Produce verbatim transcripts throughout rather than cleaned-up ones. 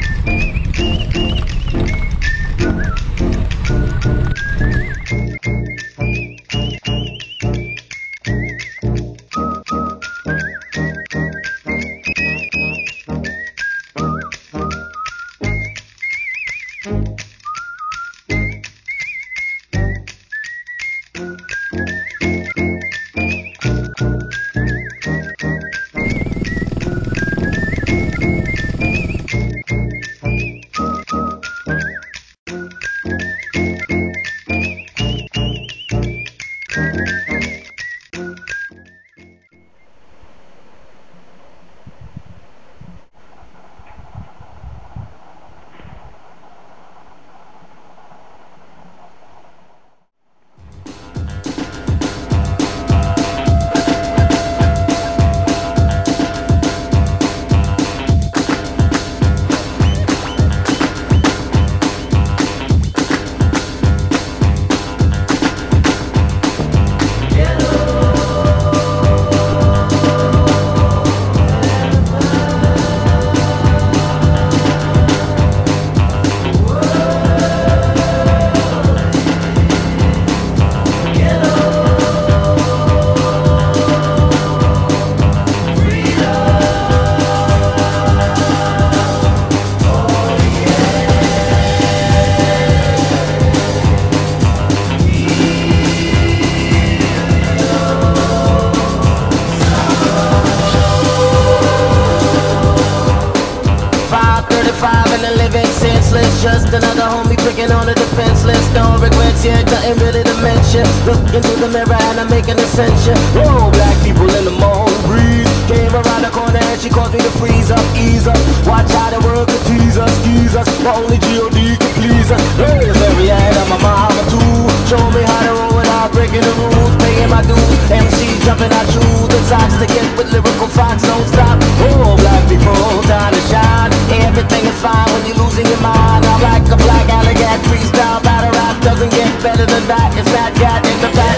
Just another homie picking on the defenseless. No regrets, yeah, nothing really to mention. Look into the mirror and I'm making ascension. Whoa, black people in the morning breeze. Came around the corner and she caused me to freeze up, ease up. Watch how the world could tease us, tease us. But only G O D could please us. Hey, it's every ad of my mama too. Show me how to roll without breaking the rules. Paying my dues, M C jumping out shoes. And socks to get with lyrical facts, don't stop. Oh, black people, time to shine. Everything is fine when you're losing your mind. I'm like a black alligator, freestyle battle rap doesn't get better than that. It's that cat in the back.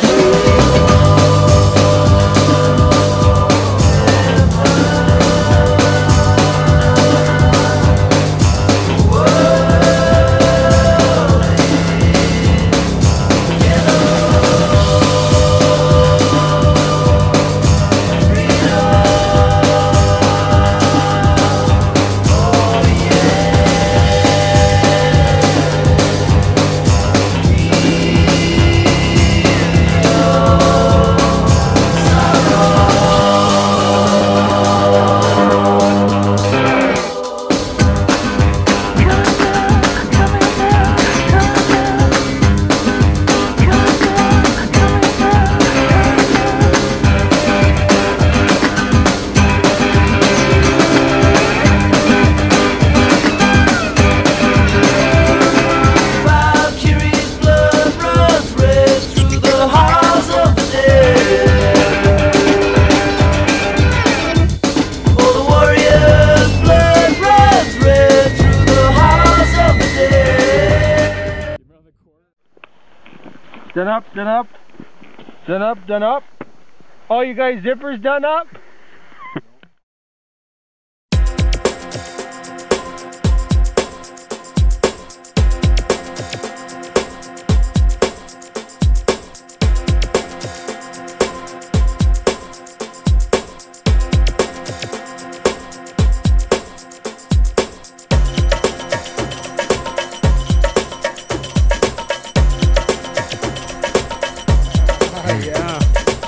Done up, done up, done up, done up. All you guys zippers done up? Yeah.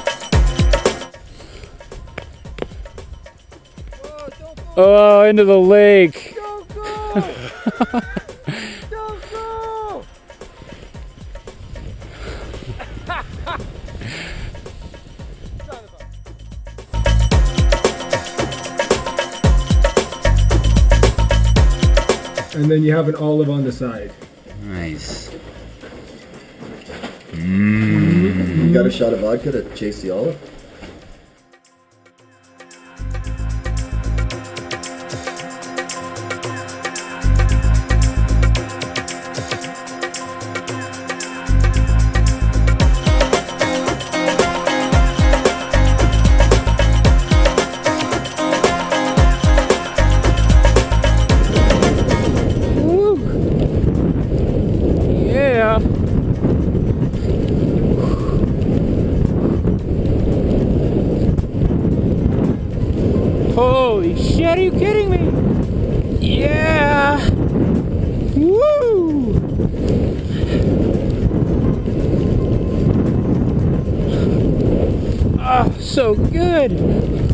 Oh, into the lake. Don't go! Don't go! And then you have an olive on the side. Nice. Mm. You got a shot of vodka to chase the olive? you kidding me? Yeah! Woo! Oh, so good!